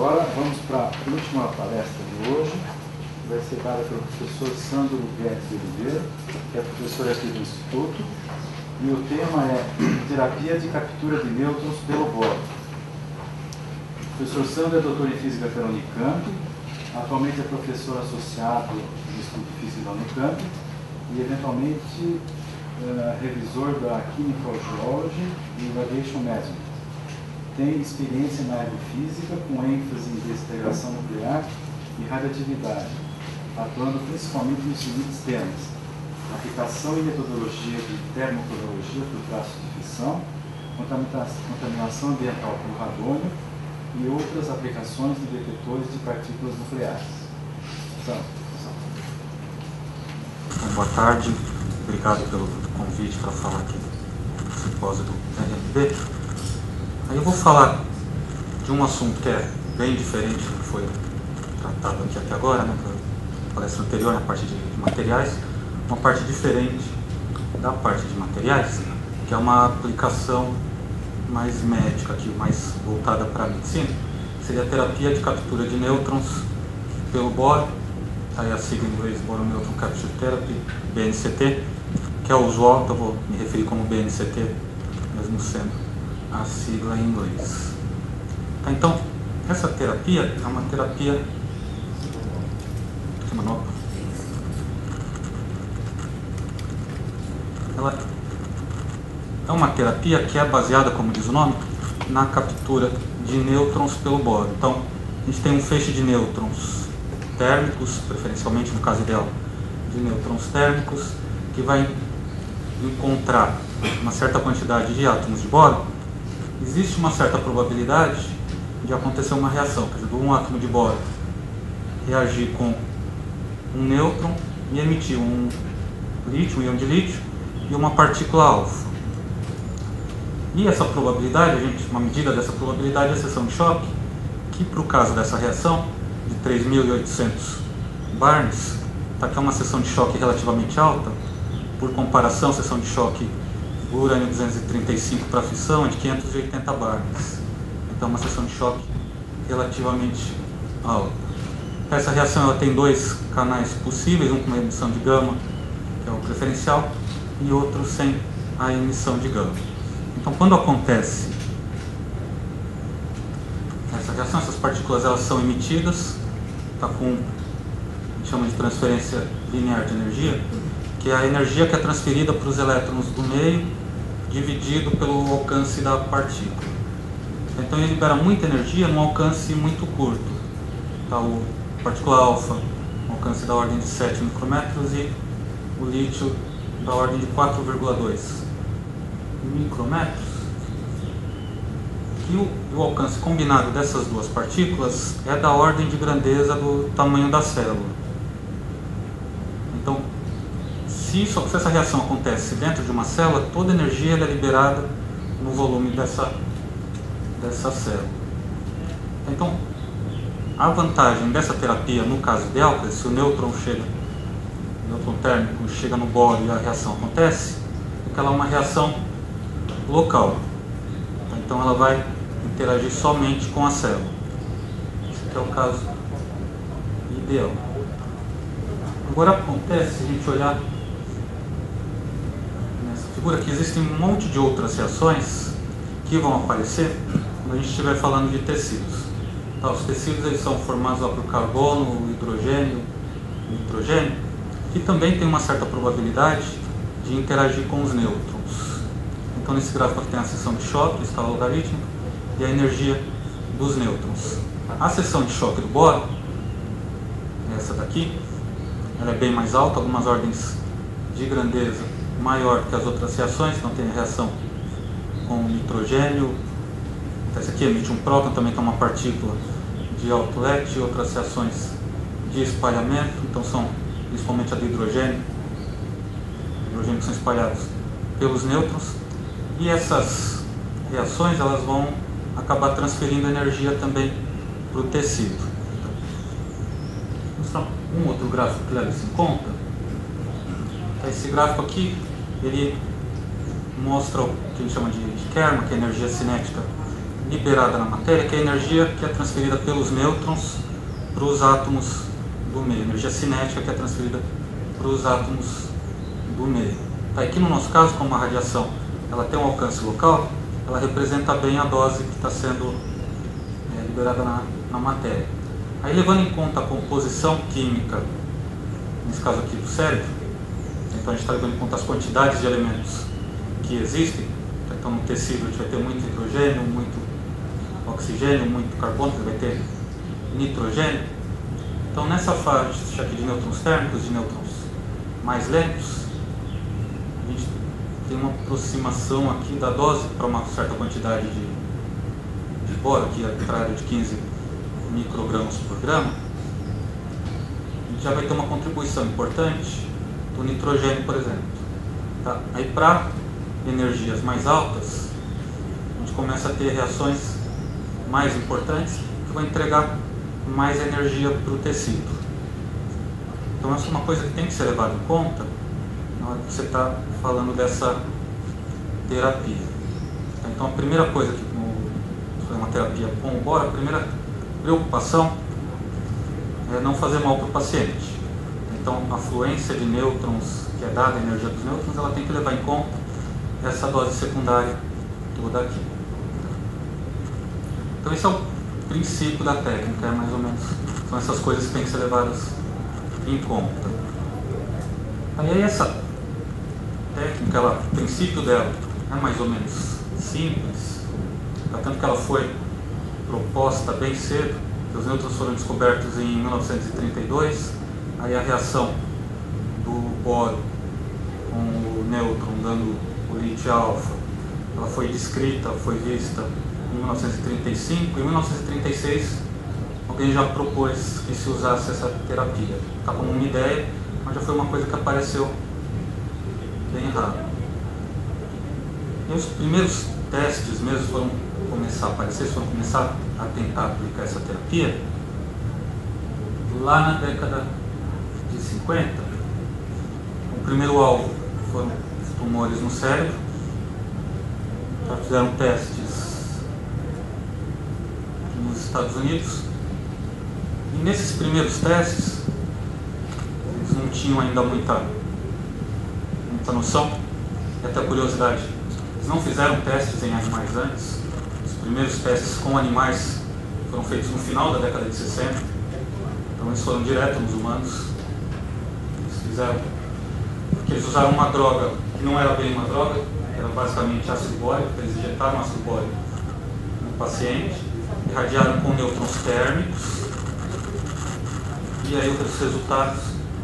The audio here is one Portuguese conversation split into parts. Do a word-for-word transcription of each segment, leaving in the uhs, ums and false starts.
agora vamos para a última palestra de hoje, que vai ser dada pelo professor Sandro Guedes de Oliveira, que é professor aqui do Instituto, e o tema é Terapia de Captura de Nêutrons pelo boro. O professor Sandro é doutor em Física pela Unicamp, atualmente é professor associado do Instituto de Física da Unicamp e, eventualmente, uh, revisor da Chemical Geology e Radiation Management. Tem experiência na área de física, com ênfase em desintegração nuclear e radioatividade, atuando principalmente nos seguintes temas: aplicação e metodologia de termocronologia por traços de fissão, contaminação ambiental por radônio e outras aplicações de detetores de partículas nucleares. Então, Bom, boa tarde, obrigado pelo convite para falar aqui do simpósio do R M B. Aí eu vou falar de um assunto que é bem diferente do que foi tratado aqui até agora, né, na palestra anterior, na parte de materiais, uma parte diferente da parte de materiais, que é uma aplicação mais médica aqui, mais voltada para a medicina, seria a terapia de captura de nêutrons pelo boro, aí a sigla em inglês Boron Neutron Capture Therapy, B N C T, que é o usual, então eu vou me referir como B N C T, mesmo sendo a sigla em inglês. Tá, então, essa terapia é uma terapia ela é uma terapia que é baseada, como diz o nome, na captura de nêutrons pelo boro. Então, a gente tem um feixe de nêutrons térmicos, preferencialmente no caso ideal de nêutrons térmicos, que vai encontrar uma certa quantidade de átomos de boro. Existe uma certa probabilidade de acontecer uma reação, quer dizer, um átomo de boro reagir com um nêutron e emitir um lítio, um íon de lítio e uma partícula alfa. E essa probabilidade, a gente, uma medida dessa probabilidade é a seção de choque, que para o caso dessa reação de três mil e oitocentos barns, tá, que é uma seção de choque relativamente alta. Por comparação, a seção de choque do urânio duzentos e trinta e cinco para a fissão é de quinhentos e oitenta barns. Então, uma seção de choque relativamente alta. Essa reação ela tem dois canais possíveis, um com uma emissão de gama, que é o preferencial, e outro sem a emissão de gama. Então, quando acontece essa reação, essas partículas elas são emitidas, tá, com, a gente chama de transferência linear de energia, que é a energia que é transferida para os elétrons do meio, dividido pelo alcance da partícula. Então ele libera muita energia num alcance muito curto. Tá, o partícula alfa, um alcance da ordem de sete micrômetros, e o lítio da ordem de quatro vírgula dois micrômetros. E o, o alcance combinado dessas duas partículas é da ordem de grandeza do tamanho da célula. Então, Se, isso, se essa reação acontece dentro de uma célula, toda a energia é liberada no volume dessa, dessa célula. Então, a vantagem dessa terapia, no caso ideal, se o nêutron chega, o nêutron térmico chega no boro e a reação acontece, é que ela é uma reação local. Então, ela vai interagir somente com a célula. Esse aqui é o caso ideal. Agora acontece, se a gente olhar figura que existem um monte de outras reações que vão aparecer quando a gente estiver falando de tecidos. Tá, os tecidos eles são formados lá por carbono, hidrogênio, nitrogênio, que também tem uma certa probabilidade de interagir com os nêutrons. Então nesse gráfico aqui tem a seção de choque, a escala logarítmica, e a energia dos nêutrons. A seção de choque do boro, essa daqui, ela é bem mais alta, algumas ordens de grandeza maior que as outras reações, então tem a reação com nitrogênio, então esse aqui emite um próton, também tem uma partícula de alto lete, outras reações de espalhamento, então são principalmente a do hidrogênio, hidrogênio que são espalhados pelos nêutrons, e essas reações elas vão acabar transferindo energia também para o tecido. Vou mostrar um outro gráfico que leva isso em conta. Esse gráfico aqui, ele mostra o que a gente chama de, de Kerma, que é a energia cinética liberada na matéria, que é a energia que é transferida pelos nêutrons para os átomos do meio, energia cinética que é transferida para os átomos do meio. Tá, aqui no nosso caso, como a radiação ela tem um alcance local, ela representa bem a dose que está sendo é, liberada na, na matéria. Aí, levando em conta a composição química, nesse caso aqui do cérebro, então a gente está levando em conta as quantidades de elementos que existem. Então no tecido a gente vai ter muito hidrogênio, muito oxigênio, muito carbono, você vai ter nitrogênio. Então nessa faixa aqui de nêutrons térmicos, de nêutrons mais lentos, a gente tem uma aproximação aqui da dose para uma certa quantidade de, de boro, aqui a entrada de quinze microgramas por grama. A gente já vai ter uma contribuição importante do nitrogênio, por exemplo. Tá? Aí para energias mais altas, a gente começa a ter reações mais importantes que vão entregar mais energia para o tecido. Então essa é uma coisa que tem que ser levada em conta na hora que você está falando dessa terapia. Então a primeira coisa que no, uma terapia com o boro, a primeira preocupação é não fazer mal para o paciente. Então a fluência de nêutrons, que é dada a energia dos nêutrons, ela tem que levar em conta essa dose secundária toda aqui. Então esse é o princípio da técnica, é mais ou menos, são essas coisas que têm que ser levadas em conta. Aí essa técnica, ela, o princípio dela é mais ou menos simples, tanto que ela foi proposta bem cedo, que os nêutrons foram descobertos em mil novecentos e trinta e dois, aí a reação do boro com o nêutron dando o lítio alfa, ela foi descrita, foi vista em mil novecentos e trinta e cinco. Em mil novecentos e trinta e seis alguém já propôs que se usasse essa terapia. Está como uma ideia, mas já foi uma coisa que apareceu bem raro. E os primeiros testes mesmo foram começar a aparecer, foram começar a tentar aplicar essa terapia lá na década de cinquenta. O primeiro alvo foram tumores no cérebro. Já fizeram testes nos Estados Unidos. E nesses primeiros testes, eles não tinham ainda muita, muita noção. E até curiosidade, eles não fizeram testes em animais antes. Os primeiros testes com animais foram feitos no final da década de sessenta. Então eles foram direto nos humanos. Eles fizeram, porque eles usaram uma droga que não era bem uma droga, era basicamente ácido bórico. Eles injetaram ácido bórico no paciente, irradiaram com nêutrons térmicos, e aí os resultados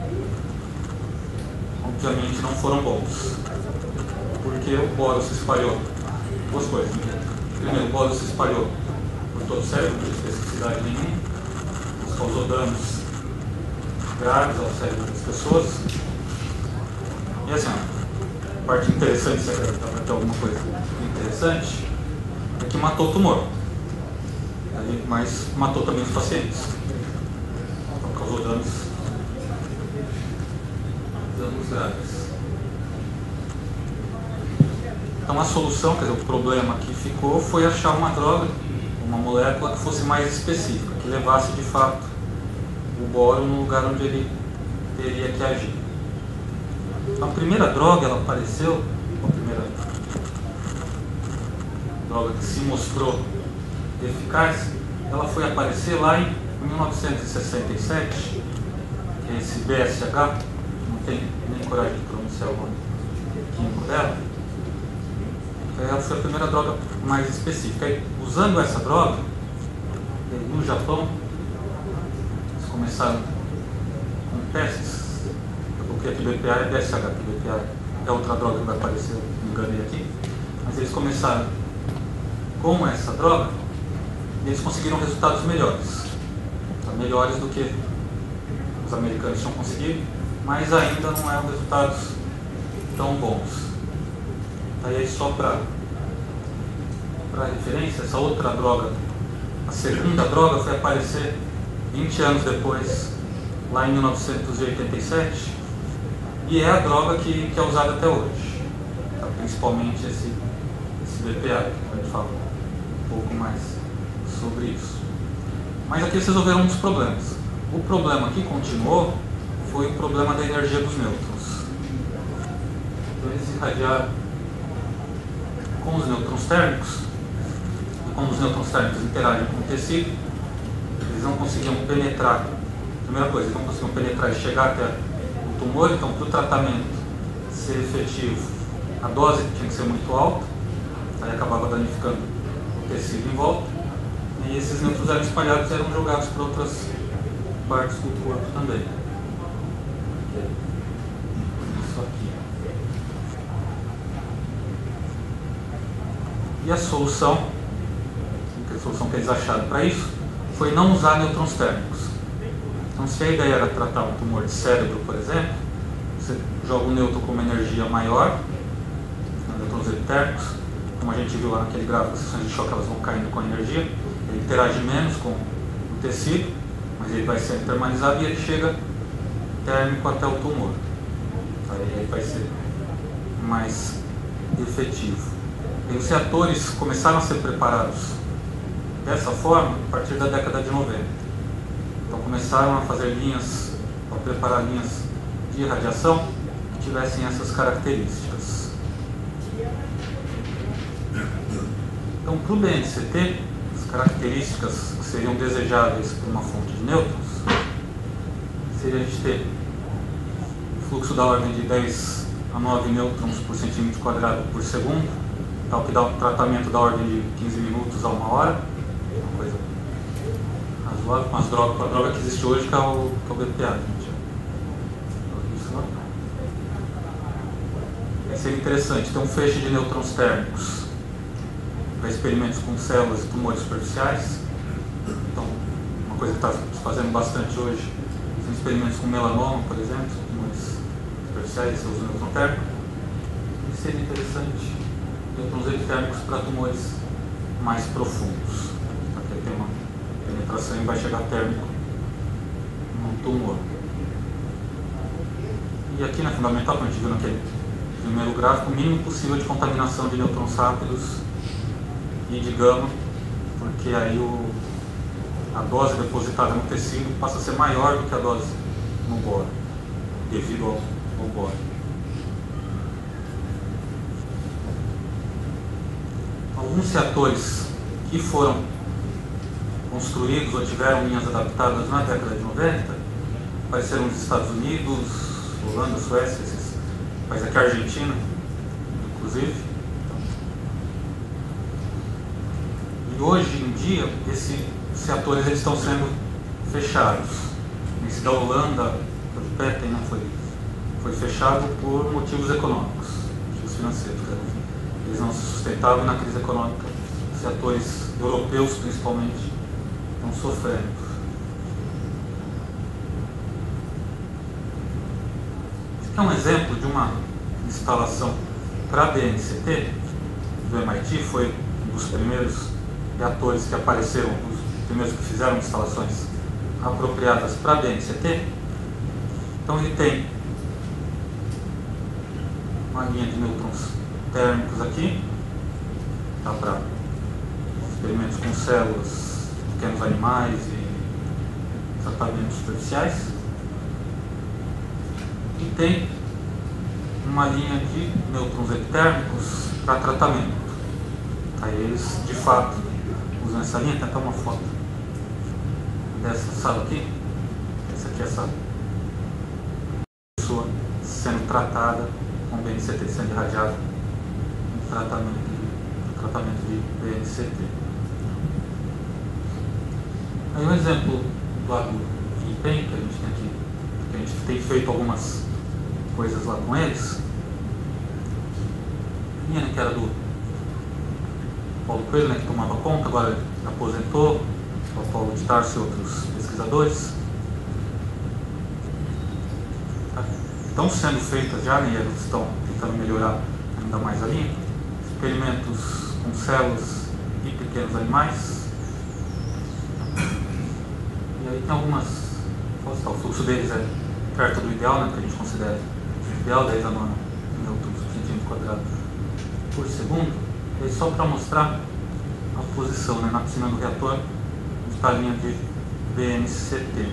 obviamente não foram bons, porque o boro se espalhou. Duas coisas. Primeiro, o boro se espalhou por todo o cérebro, não tinha especificidade nenhuma, isso causou danos graves ao cérebro das pessoas. E assim, a parte interessante, se vai ter alguma coisa interessante, é que matou o tumor, mas matou também os pacientes. Então causou danos, danos graves. Então a solução, quer dizer, o problema que ficou foi achar uma droga, uma molécula que fosse mais específica, que levasse de fato o boro no lugar onde ele teria que agir. A primeira droga, ela apareceu, a primeira droga que se mostrou eficaz, ela foi aparecer lá em mil novecentos e sessenta e sete, esse B S H, não tenho nem coragem de pronunciar o nome químico dela. Ela foi a primeira droga mais específica. E, usando essa droga, no Japão, eles começaram com testes. Eu coloquei aqui B P A e B S H, que B P A é outra droga que vai aparecer, me enganei aqui. Mas eles começaram com essa droga e eles conseguiram resultados melhores. Melhores do que os americanos tinham conseguido, mas ainda não eram resultados tão bons. Aí só para referência, essa outra droga, a segunda droga, foi aparecer vinte anos depois, lá em mil novecentos e oitenta e sete, e é a droga que, que é usada até hoje, tá? Principalmente esse, esse B P A, que a gente fala um pouco mais. mais sobre isso. Mas aqui eles resolveram um dos problemas. O problema que continuou foi o problema da energia dos nêutrons. Então eles irradiaram com os nêutrons térmicos, e quando os nêutrons térmicos interagem com o tecido, eles não conseguiam penetrar. Primeira coisa, eles não conseguiam penetrar e chegar até o tumor, então para o tratamento ser efetivo, a dose tinha que ser muito alta, aí acabava danificando o tecido em volta, e esses nêutrons eram espalhados e eram jogados para outras partes do corpo também. Isso aqui. E a solução, a solução que eles acharam para isso, foi não usar nêutrons térmicos. Então, se a ideia era tratar um tumor de cérebro, por exemplo, você joga um nêutron com uma energia maior, nêutrons térmicos, como a gente viu lá naquele gráfico, as seções de choque elas vão caindo com a energia, ele interage menos com o tecido, mas ele vai ser termalizado e ele chega térmico até o tumor. Aí vai ser mais efetivo. E os reatores começaram a ser preparados dessa forma a partir da década de noventa. Então começaram a fazer linhas, a preparar linhas de irradiação que tivessem essas características. Então, para o B N C T, as características que seriam desejáveis para uma fonte de nêutrons seria a gente ter fluxo da ordem de dez a nove nêutrons por centímetro quadrado por segundo, tal que dá um tratamento da ordem de quinze minutos a uma hora, uma coisa razoável, com as drogas, com a droga que existe hoje, que é o, que é o B P A. Gente. Isso seria interessante ter um feixe de nêutrons térmicos para experimentos com células e tumores superficiais. Então, uma coisa que está se fazendo bastante hoje são experimentos com melanoma, por exemplo, tumores superficiais, você usa nêutron térmico. E seria interessante nêutrons térmicos para tumores mais profundos, porque tem uma penetração e vai chegar térmico no tumor. E aqui na fundamental, como a gente viu naquele primeiro gráfico, o mínimo possível de contaminação de nêutrons rápidos e de gama, porque aí o, a dose depositada no tecido passa a ser maior do que a dose no boro, devido ao, ao boro. Alguns reatores que foram construídos ou tiveram linhas adaptadas na década de noventa apareceram nos Estados Unidos, Holanda, Suécia, esses países aqui, Argentina, inclusive. E hoje em dia, esses reatores eles estão sendo fechados. Esse da Holanda, do Petten, né, foi, foi fechado por motivos econômicos, motivos financeiros. Eles não se sustentavam na crise econômica. Os reatores europeus, principalmente, estão sofrendo. Esse aqui é um exemplo de uma instalação para B N C T do M I T. Foi um dos primeiros reatores que apareceram, os primeiros que fizeram instalações apropriadas para B N C T. Então ele tem uma linha de nêutrons térmicos aqui, tá, para experimentos com células, pequenos animais e tratamentos superficiais. E tem uma linha de nêutrons epitérmicos para tratamento. Aí eles, de fato, usam essa linha. Tem até uma foto dessa sala aqui. Essa aqui é essa pessoa sendo tratada com B N C T, sendo irradiada em tratamento de, tratamento de B N C T. Aí um exemplo lá do empenho que a gente tem aqui, que a gente tem feito algumas coisas lá com eles. A linha que era do Paulo Coelho, né, que tomava conta, agora ele aposentou, o Paulo de Tarso e outros pesquisadores. Estão sendo feitas já, né, eles estão tentando melhorar ainda mais a linha, experimentos com células e pequenos animais. E aí tem algumas, o fluxo deles é perto do ideal, né, que a gente considera ideal, dez a nove nêutrons por centímetro quadrado por segundo. E aí, só para mostrar a posição, né? Na piscina do reator, onde está a linha de B N C T.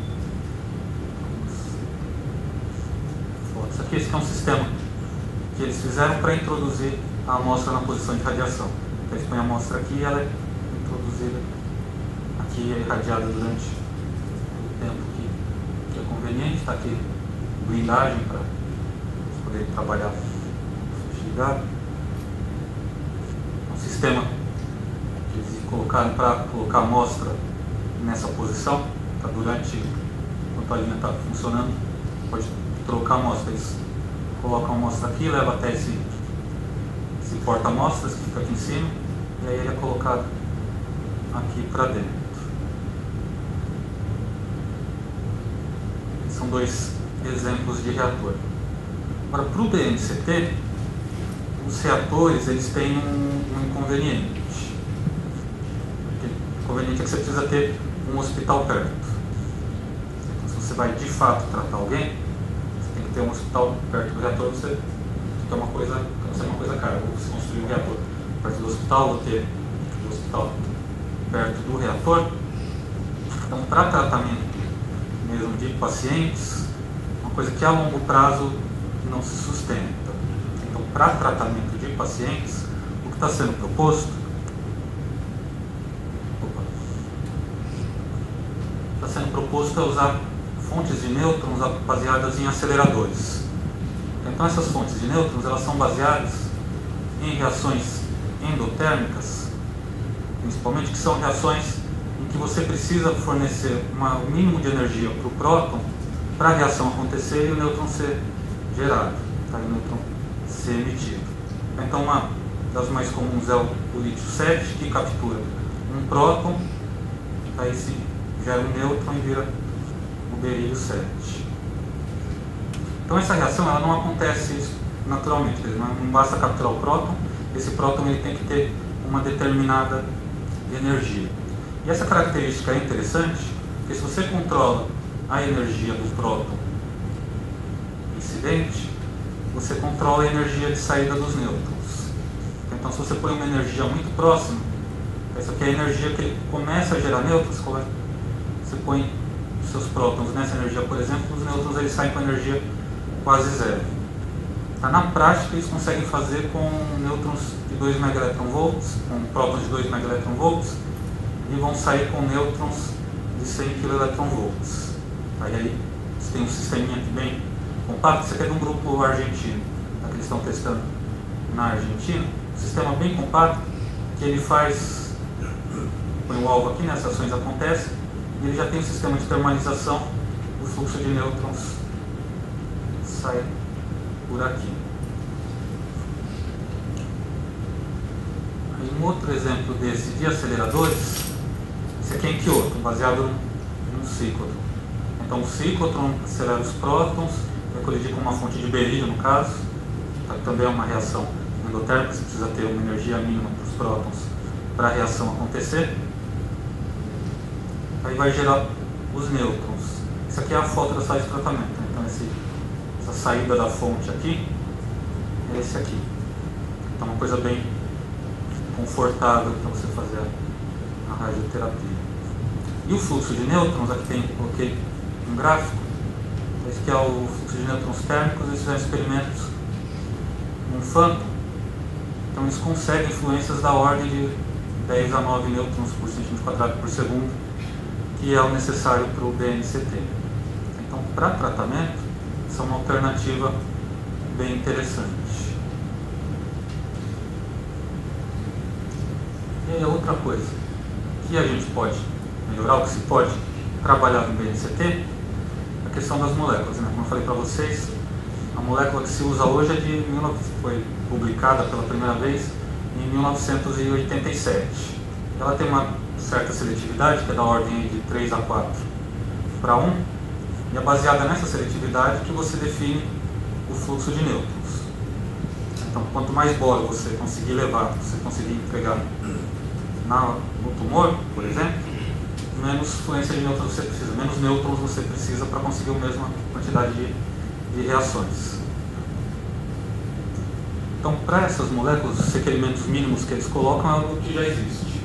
Isso aqui esse aqui é um sistema que eles fizeram para introduzir a amostra na posição de radiação. Então eles põem a amostra aqui e ela é introduzida aqui e é irradiada durante o tempo que, que é conveniente. Está aqui blindagem para poder trabalhar ligado. É um sistema que eles colocaram para colocar a amostra nessa posição, tá, durante enquanto a linha está funcionando, pode trocar a amostra. Eles colocam a amostra aqui, leva até esse, esse porta-amostras que fica aqui em cima, e aí ele é colocado aqui para dentro. São dois exemplos de reator. Agora, para o B N C T, os reatores eles têm um, um inconveniente. O inconveniente é que você precisa ter um hospital perto. Então, se você vai de fato tratar alguém, você tem que ter um hospital perto do reator. Você tem uma coisa, é uma coisa cara. Ou você construir um reator perto do hospital, ou ter o hospital perto do reator. Então, para tratamento mesmo de pacientes, uma coisa que a longo prazo não se sustenta. Então, para tratamento de pacientes, o que está sendo proposto está sendo proposto é usar fontes de nêutrons baseadas em aceleradores. Então, essas fontes de nêutrons elas são baseadas em reações endotérmicas, principalmente, que são reações em que você precisa fornecer uma, um mínimo de energia para o próton para a reação acontecer e o nêutron ser gerado, tá? E o nêutron ser emitido. Então, uma das mais comuns é o, o lítio sete, que captura um próton, aí se gera um nêutron e vira o berílio sete. Então, essa reação ela não acontece naturalmente, não, não basta capturar o próton, esse próton ele tem que ter uma determinada energia. E essa característica é interessante, porque se você controla a energia do próton incidente, você controla a energia de saída dos nêutrons. Então, se você põe uma energia muito próxima, essa aqui é a energia que ele começa a gerar nêutrons, você põe os seus prótons nessa energia, por exemplo, os nêutrons eles saem com energia quase zero. Tá? Na prática, eles conseguem fazer com nêutrons de dois megaelectronvolts, com prótons de dois megaelectronvolts, e vão sair com nêutrons de cem quiloelectronvolts. Aí, aí você tem um sisteminha aqui bem compacto. Isso aqui é de um grupo argentino, tá, que eles estão testando na Argentina. Um sistema bem compacto que ele faz, põe o alvo aqui, né, as ações acontecem, e ele já tem um sistema de termalização, o fluxo de nêutrons sai por aqui. Aí, um outro exemplo desse de aceleradores, esse aqui é em Kyoto, baseado num ciclotron. Então, o ciclotron acelera os prótons, vai colidir com uma fonte de berílio, no caso, tá, que também é uma reação endotérmica, você precisa ter uma energia mínima para os prótons para a reação acontecer. Aí vai gerar os nêutrons. Isso aqui é a foto da sala de tratamento. Então, esse, essa saída da fonte aqui é esse aqui. Então, uma coisa bem confortável para você fazer a, a radioterapia. E o fluxo de nêutrons, aqui tem, coloquei um gráfico. Esse aqui é o fluxo de nêutrons térmicos. Eles fizeram experimentos num Phantom. Então, eles conseguem influências da ordem de dez a nove nêutrons por centímetro quadrado por segundo, que é o necessário para o B N C T. Então, para tratamento, isso é uma alternativa bem interessante. E aí, outra coisa que a gente pode melhorar, o que se pode trabalhar no B N C T, a questão das moléculas, né? Como eu falei para vocês, a molécula que se usa hoje é de foi publicada pela primeira vez em mil novecentos e oitenta e sete. Ela tem uma certa seletividade, que é da ordem de três a quatro para um, e é baseada nessa seletividade que você define o fluxo de nêutrons. Então, quanto mais boro você conseguir levar, você conseguir entregar na, no tumor, por exemplo, menos fluência de nêutrons você precisa, menos nêutrons você precisa para conseguir a mesma quantidade de, de reações. Então, para essas moléculas, os requerimentos mínimos que eles colocam é algo que já existe.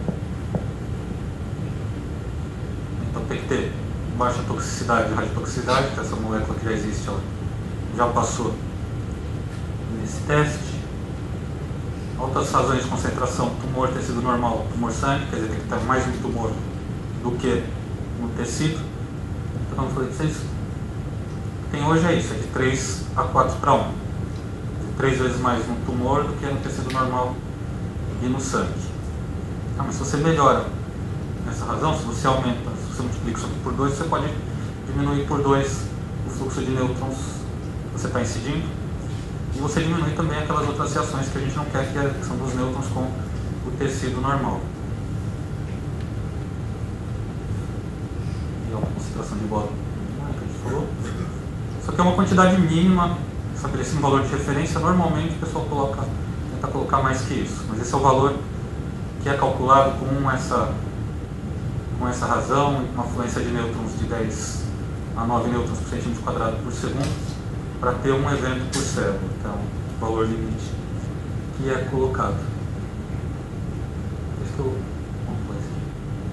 Então, tem que ter baixa toxicidade e radiotoxicidade, que essa molécula que já existe, ela já passou nesse teste. Altas razões de concentração, tumor, tecido normal, tumor sangue, quer dizer, tem que ter mais no tumor do que no tecido. Então, como eu falei para vocês, tem hoje é isso, é de três a quatro para um. Três vezes mais no tumor do que no tecido normal e no sangue. Ah, mas se você melhora essa razão, se você aumenta, se você multiplica isso aqui por dois, você pode diminuir por dois o fluxo de nêutrons que você está incidindo. E você diminui também aquelas outras reações que a gente não quer, que, é, que são dos nêutrons com o tecido normal. E a concentração de bola que a gente falou. Isso aqui é uma quantidade mínima estabelecendo um valor de referência. Normalmente o pessoal coloca, tenta colocar mais que isso, mas esse é o valor que é calculado com essa, com essa razão, uma fluência de nêutrons de dez a nove nêutrons por centímetro quadrado por segundo, para ter um evento por célula. Então, o valor limite que é colocado. Esse que eu vamos pôr aqui.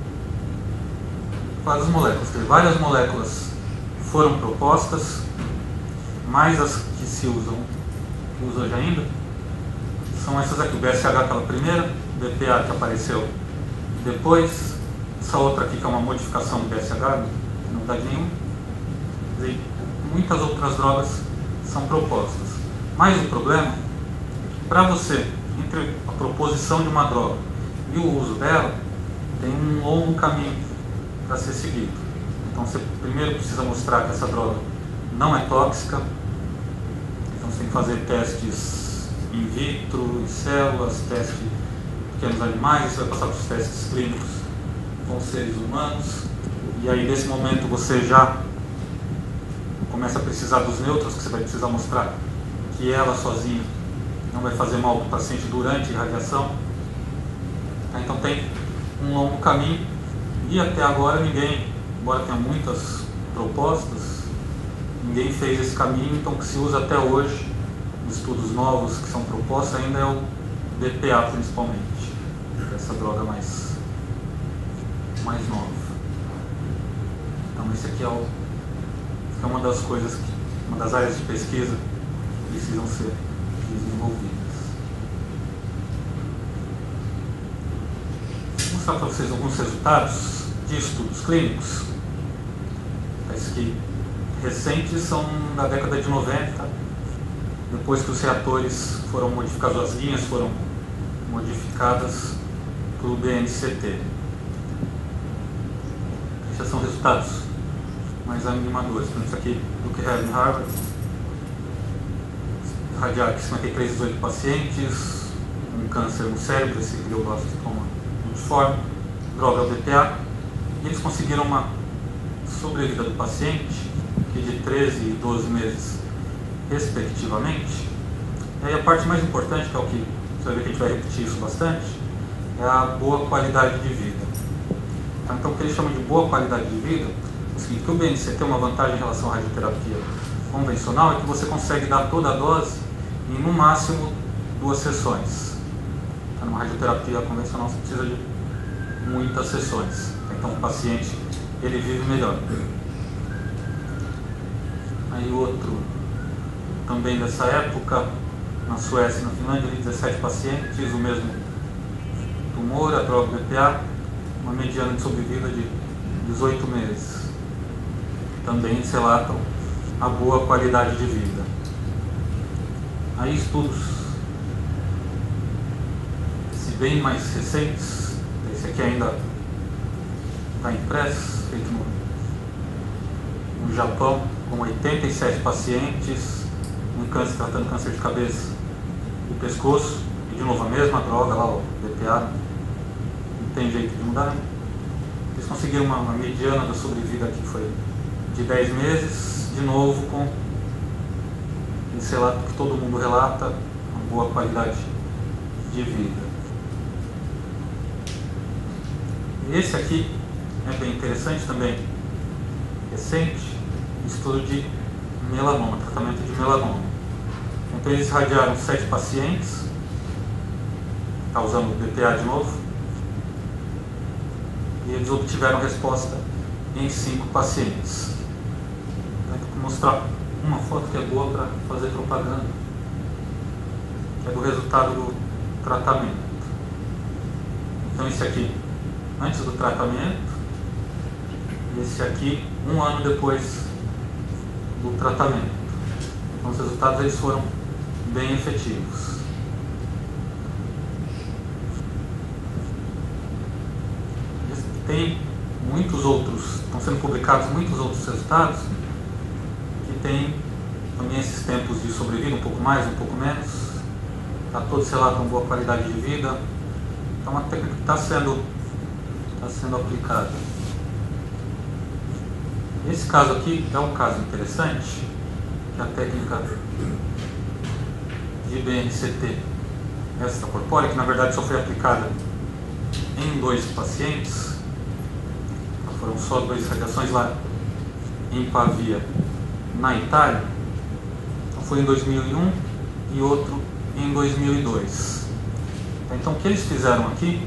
Quais as moléculas? Tem várias moléculas foram propostas, mais as que se usam, que usa hoje ainda, são essas aqui, o B S H, aquela primeira, o B P A que apareceu depois, essa outra aqui que é uma modificação do B S H, não dá nenhuma, e muitas outras drogas são propostas. Mas o problema, para você, entre a proposição de uma droga e o uso dela, tem um longo caminho para ser seguido. Então você primeiro precisa mostrar que essa droga não é tóxica. Então você tem que fazer testes in vitro, em células, testes em pequenos animais, você vai passar para os testes clínicos com seres humanos. E aí nesse momento você já começa a precisar dos nêutrons, que você vai precisar mostrar que ela sozinha não vai fazer mal para o paciente durante a irradiação. Então tem um longo caminho e até agora ninguém, embora tenha muitas propostas, ninguém fez esse caminho. Então o que se usa até hoje, estudos novos que são propostos, ainda é o B P A principalmente, essa droga mais, mais nova. Então esse aqui é, o, é uma das coisas, que, uma das áreas de pesquisa que precisam ser desenvolvidas. Vou mostrar para vocês alguns resultados de estudos clínicos. Esses aqui recentes são da década de noventa, depois que os reatores foram modificados, as linhas foram modificadas para o B N C T. Esses são resultados mais animadores. Por exemplo, isso aqui do que em Harvard. Irradiar cinquenta e três, dezoito pacientes, um câncer no cérebro, esse glioblastoma multiforme, droga B P A, e eles conseguiram uma sobrevida do paciente que de treze e doze meses respectivamente. E aí a parte mais importante, que é o que você vai ver que a gente vai repetir isso bastante, é a boa qualidade de vida. Então o que eles chamam de boa qualidade de vida é o seguinte: que o B N C tem uma vantagem em relação à radioterapia convencional, é que você consegue dar toda a dose em no máximo duas sessões. Então, numa radioterapia convencional você precisa de muitas sessões. Então o paciente ele vive melhor. Aí outro também dessa época, na Suécia e na Finlândia, dezessete pacientes, o mesmo tumor, a droga B P A, uma mediana de sobrevida de dezoito meses. Também se relatam a boa qualidade de vida. Aí estudos, se bem mais recentes, esse aqui ainda está impresso, feito no, no Japão, com oitenta e sete pacientes, um câncer, tratando câncer de cabeça e pescoço, e de novo a mesma droga lá, o B P A, não tem jeito de mudar. Eles conseguiram uma, uma mediana da sobrevida aqui que foi de dez meses, de novo com esse relato que todo mundo relata, uma boa qualidade de vida. E esse aqui é bem interessante também, recente, estudo de melanoma, tratamento de melanoma. Então eles irradiaram sete pacientes, está usando o B P A de novo, e eles obtiveram resposta em cinco pacientes. Então, vou mostrar uma foto que é boa para fazer propaganda, que é do resultado do tratamento. Então esse aqui antes do tratamento, e esse aqui um ano depois do tratamento. Então os resultados eles foram bem efetivos. Tem muitos outros, estão sendo publicados muitos outros resultados que tem também esses tempos de sobrevida, um pouco mais, um pouco menos. Tá, todos relatam boa qualidade de vida. Então uma técnica que está sendo, tá sendo aplicada. Esse caso aqui é um caso interessante, que é a técnica de B N C T extracorpórea, que na verdade só foi aplicada em dois pacientes. Foram só duas radiações lá em Pavia, na Itália. Então foi em dois mil e um e outro em dois mil e dois. Então o que eles fizeram aqui,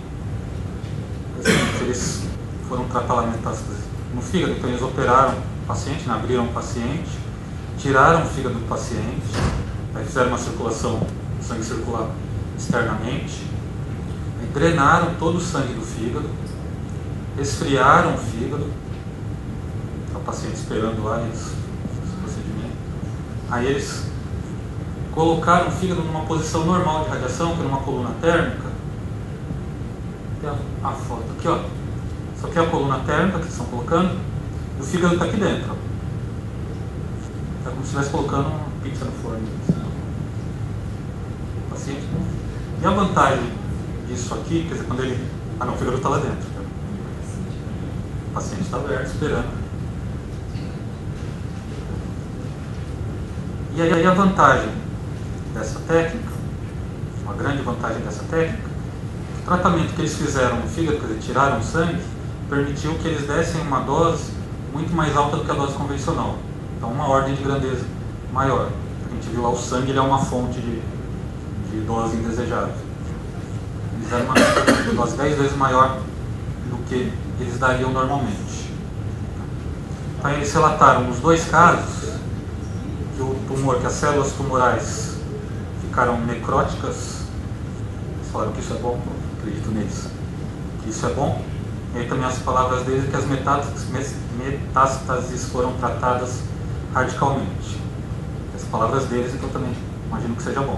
eles foram tratar a metástase no fígado. Então eles operaram o paciente, né, abriram o paciente, tiraram o fígado do paciente, aí fizeram uma circulação, sangue circular externamente, aí drenaram todo o sangue do fígado, esfriaram o fígado, o paciente esperando lá esse procedimento. Aí eles colocaram o fígado numa posição normal de radiação, que é numa coluna térmica. Tem a, a foto aqui, ó. Isso aqui é a coluna térmica que eles estão colocando, e o fígado está aqui dentro. É como se estivesse colocando uma pizza no forno. O paciente. E a vantagem disso aqui, quer dizer, quando ele. Ah não, o fígado está lá dentro. O paciente está aberto, esperando. E aí a vantagem dessa técnica, uma grande vantagem dessa técnica, o tratamento que eles fizeram no fígado, quer dizer, tiraram o sangue, permitiu que eles dessem uma dose muito mais alta do que a dose convencional. Então uma ordem de grandeza maior. A gente viu lá o sangue, ele é uma fonte de, de dose indesejável. Eles deram uma dose dez vezes maior do que eles dariam normalmente. Então eles relataram nos dois casos que o tumor, que as células tumorais ficaram necróticas. Eles falaram que isso é bom, eu acredito neles, que isso é bom. E aí também as palavras deles, que as metástases, metástases foram tratadas radicalmente. As palavras deles, então também imagino que seja bom.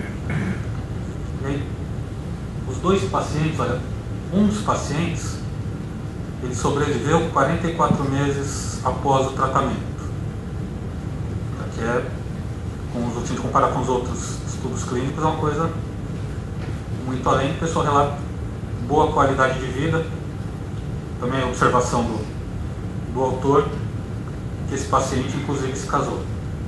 E aí, os dois pacientes, olha, um dos pacientes ele sobreviveu quarenta e quatro meses após o tratamento. Que é, com os, se a gente comparar com os outros estudos clínicos, é uma coisa muito além. O pessoal relata boa qualidade de vida. Também a observação do, do autor, que esse paciente inclusive se casou.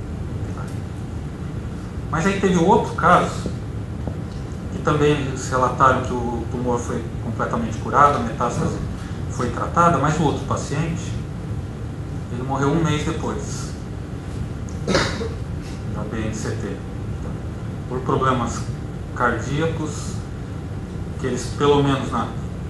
Mas aí teve outro caso, que também eles relataram que o tumor foi completamente curado, a metástase foi tratada, mas o outro paciente, ele morreu um mês depois da B N C T, por problemas cardíacos, que eles, pelo menos na,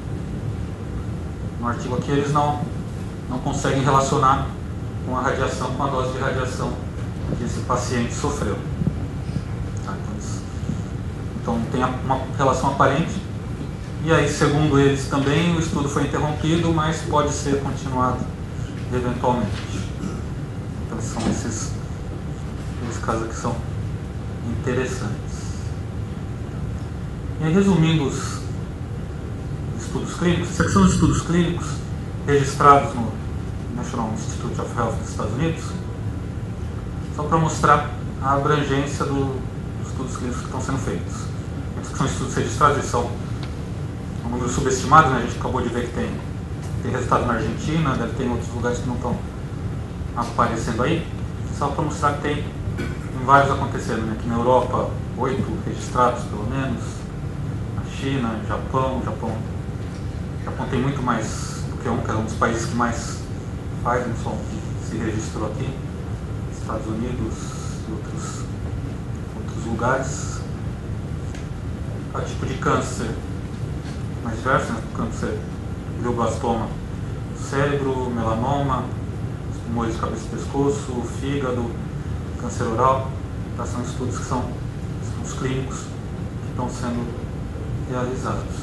no artigo aqui, eles não, não conseguem relacionar com a radiação, com a dose de radiação que esse paciente sofreu. Tá, então, isso, então tem uma relação aparente. E aí, segundo eles também, o estudo foi interrompido, mas pode ser continuado eventualmente. Então são esses, esses casos aqui são interessantes. E aí, resumindo os estudos clínicos, esses aqui são os estudos clínicos registrados no National Institute of Health dos Estados Unidos, só para mostrar a abrangência do, dos estudos clínicos que estão sendo feitos. Esses que são estudos registrados, eles são um número subestimado, né? A gente acabou de ver que tem, tem resultado na Argentina, deve ter em outros lugares que não estão aparecendo aí, só para mostrar que tem, tem vários acontecendo, né? Aqui na Europa, oito registrados pelo menos, na China, Japão, Japão, Japão tem muito mais do que um, que é um dos países que mais faz, não só um que se registrou aqui, Estados Unidos e outros, outros vulgares. O tipo de câncer mais diverso, né? Câncer glioblastoma do cérebro, melanoma, tumores de cabeça e pescoço, fígado, câncer oral. Tá? São estudos que são, são os clínicos que estão sendo realizados.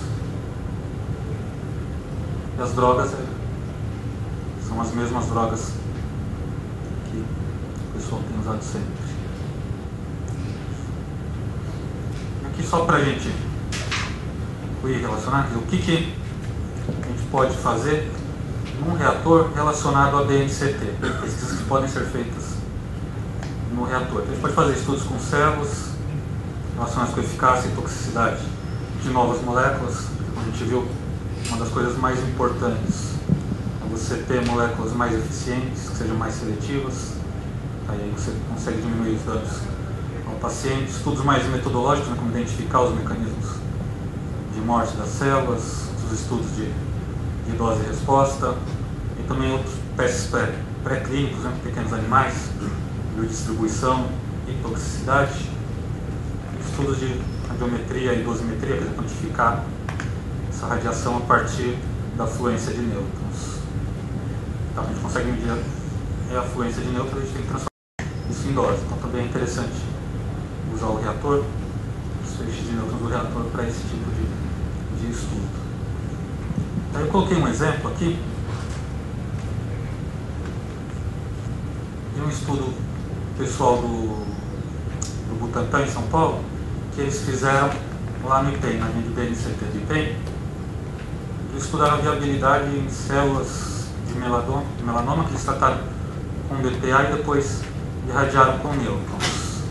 E as drogas é, são as mesmas drogas que o pessoal tem usado sempre. Aqui só para a gente ir relacionar, o que, que a gente pode fazer num reator relacionado a B N C T, pesquisas que podem ser feitas no reator. Então, a gente pode fazer estudos com células relacionados com eficácia e toxicidade de novas moléculas. Como a gente viu, uma das coisas mais importantes é você ter moléculas mais eficientes, que sejam mais seletivas. Aí você consegue diminuir os danos ao paciente. Estudos mais metodológicos, né, como identificar os mecanismos de morte das células, os estudos de, de dose e resposta, e também outros testes pré-clínicos, né, pequenos animais, biodistribuição e toxicidade, estudos de radiometria e dosimetria para quantificar essa radiação a partir da fluência de nêutrons. Então a gente consegue medir a afluência de nêutrons, a gente tem que transformar isso em dose. Então também é interessante usar o reator, os feixes de nêutrons do reator para esse tipo de, de estudo. Aí eu coloquei um exemplo aqui de um estudo pessoal do, do Butantan em São Paulo, que eles fizeram lá no I P E M, na linha de B N C T do I P E M. Eles estudaram a viabilidade em células de melanoma, de melanoma que eles trataram com B P A e depois irradiaram com nêutrons.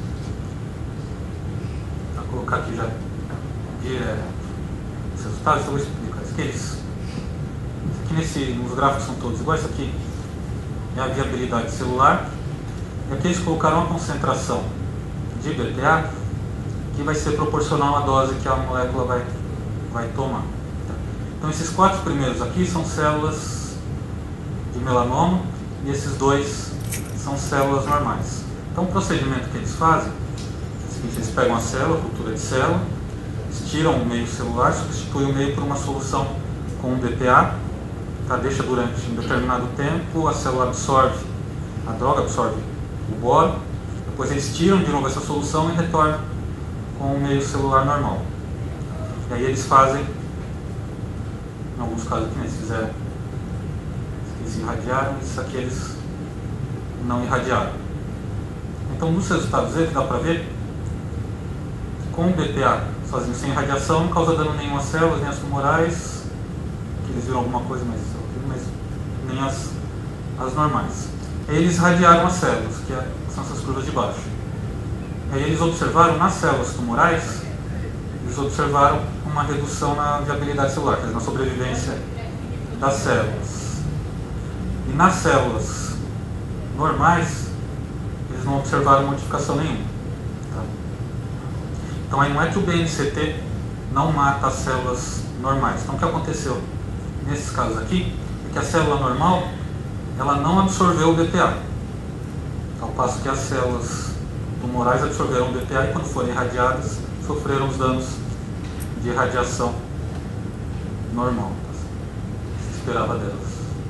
Vou colocar aqui já direto os resultados, eu vou explicar. Isso aqui, eles, isso aqui nesse, nos gráficos são todos iguais. Isso aqui é a viabilidade celular. E aqui eles colocaram uma concentração de B P A que vai ser proporcional à dose que a molécula vai, vai tomar. Então esses quatro primeiros aqui são células de melanoma e esses dois são células normais. Então o procedimento que eles fazem é o seguinte: eles pegam a célula, a cultura de célula, estiram o meio celular, substituem o meio por uma solução com B P A, tá? Deixa durante um determinado tempo, a célula absorve a droga, absorve o boro, depois eles tiram de novo essa solução e retornam com o meio celular normal. E aí eles fazem, em alguns casos aqui, né, eles fizeram, eles irradiaram, isso aqui eles não irradiaram. Então nos resultados deles dá para ver que com o B P A sozinho, sem irradiação, não causa dano nenhum às células, nem às tumorais, que eles viram alguma coisa, mas, mas nem as, as normais. Aí eles irradiaram as células, que é, são essas curvas de baixo. Aí eles observaram nas células tumorais, eles observaram uma redução na viabilidade celular, quer dizer, na sobrevivência das células. E nas células normais, eles não observaram modificação nenhuma. Tá? Então aí não é que o B N C T não mata as células normais. Então o que aconteceu nesses casos aqui é que a célula normal ela não absorveu o B P A, ao passo que as células tumorais absorveram o B P A e quando foram irradiadas sofreram os danos de irradiação normal, se esperava delas.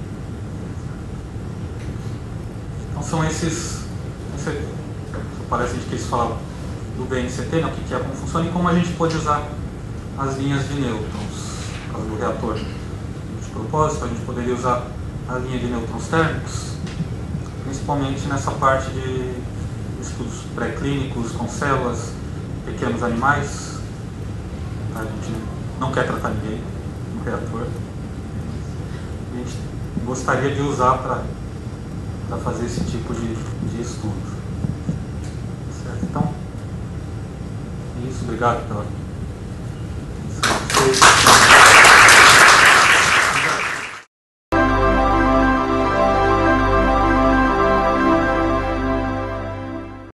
Então são esses, esse, parece que eles falavam do B N C T, né, o que é, como funciona e como a gente pode usar as linhas de nêutrons. No caso do reator de propósito, a gente poderia usar a linha de nêutrons térmicos, principalmente nessa parte de estudos pré-clínicos com células, pequenos animais. A gente não quer tratar ninguém no reator. A gente gostaria de usar para fazer esse tipo de, de estudo. Certo? Então, é isso. Obrigado pela atenção.